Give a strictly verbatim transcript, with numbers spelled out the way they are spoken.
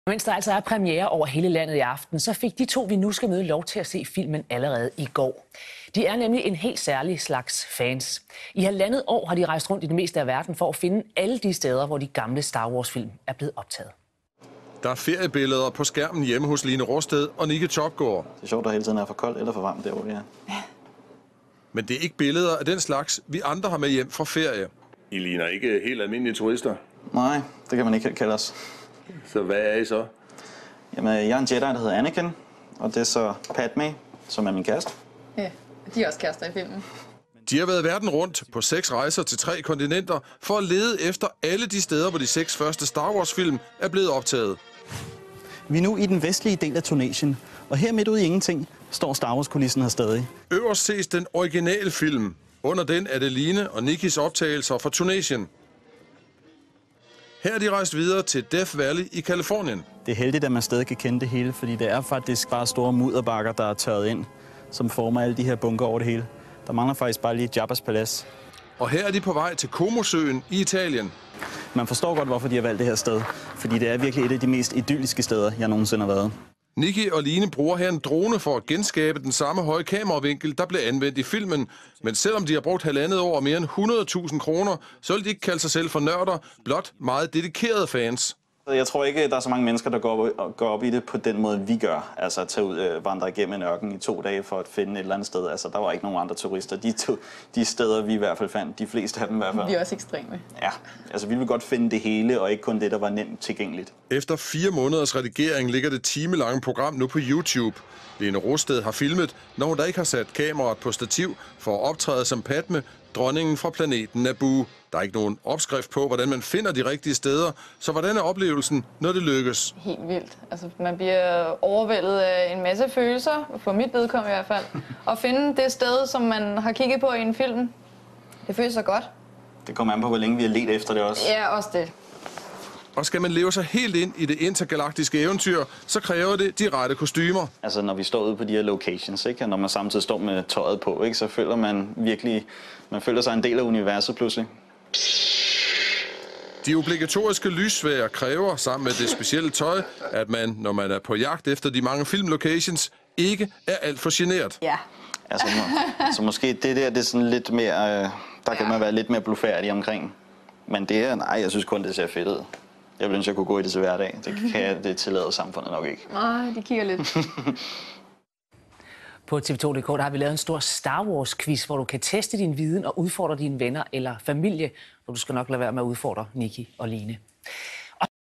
Mens der altså er premiere over hele landet i aften, så fik de to, vi nu skal møde, lov til at se filmen allerede i går. De er nemlig en helt særlig slags fans. I halvandet år har de rejst rundt i det meste af verden for at finde alle de steder, hvor de gamle Star Wars-film er blevet optaget. Der er feriebilleder på skærmen hjemme hos Line Rosted og Nicky Topgaard. Det er sjovt, der hele tiden er for koldt eller for varmt derovre, ja. Ja. Men det er ikke billeder af den slags, vi andre har med hjem fra ferie. I ligner ikke helt almindelige turister. Nej, det kan man ikke kalde os. Så hvad er I så? Jamen, jeg er en Jedi, der hedder Anakin, og det er så Padme, som er min kæreste. Ja, de er også kærester i filmen. De har været verden rundt på seks rejser til tre kontinenter for at lede efter alle de steder, hvor de seks første Star Wars-film er blevet optaget. Vi er nu i den vestlige del af Tunesien, og her midt ude i ingenting står Star Wars-kulissen her stadig. Øverst ses den originale film. Under den er det Line og Nickys optagelser fra Tunesien. Her er de rejst videre til Death Valley i Californien. Det er heldigt, at man stadig kan kende det hele, fordi det er faktisk bare store mudderbakker, der er tørret ind, som former alle de her bunker over det hele. Der mangler faktisk bare lige Jabba's palads. Og her er de på vej til Como-søen i Italien. Man forstår godt, hvorfor de har valgt det her sted, fordi det er virkelig et af de mest idylliske steder, jeg nogensinde har været. Nicky og Line bruger her en drone for at genskabe den samme høje kameravinkel, der blev anvendt i filmen. Men selvom de har brugt halvandet år og mere end hundrede tusind kroner, så vil de ikke kalde sig selv for nørder, blot meget dedikerede fans. Jeg tror ikke, der er så mange mennesker, der går op, går op i det på den måde, vi gør. Altså at tage ud og øh, vandre igennem en ørken i to dage for at finde et eller andet sted. Altså der var ikke nogen andre turister. De, to, de steder, vi i hvert fald fandt, de fleste af dem i hvert fald. Vi er også ekstreme. Ja, altså vi vil godt finde det hele, og ikke kun det, der var nemt tilgængeligt. Efter fire måneders redigering ligger det timelange program nu på YouTube. Line Rosted har filmet, når hun da ikke har sat kameraet på stativ for at optræde som Padme, dronningen fra planeten Naboo. Der er ikke nogen opskrift på, hvordan man finder de rigtige steder, så hvordan er oplevelsen, når det lykkes? Helt vildt. Altså, man bliver overvældet af en masse følelser, for mit vedkommende i hvert fald. At finde det sted, som man har kigget på i en film, det føles så godt. Det kommer an på, hvor længe vi har let efter det også. Ja, også det. Og skal man leve sig helt ind i det intergalaktiske eventyr, så kræver det de rette kostymer. Altså når vi står ude på de her locations, ikke? Og når man samtidig står med tøjet på, ikke? Så føler man virkelig, man føler sig en del af universet pludselig. De obligatoriske lyssværd kræver, sammen med det specielle tøj, at man, når man er på jagt efter de mange filmlocations, ikke er alt for genert. Ja. Altså, må, så måske det der, det er sådan lidt mere, øh, der kan ja. man være lidt mere blufærdig omkring. Men det er, nej, jeg synes kun, det ser fedt ud. Jeg ville ønske, jeg kunne gå i det til hverdag. Det kan det tillade samfundet nok ikke. Nej, de kigger lidt. På T V to punktum d k der har vi lavet en stor Star Wars-quiz, hvor du kan teste din viden og udfordre dine venner eller familie, og du skal nok lade være med at udfordre Nicky og Line.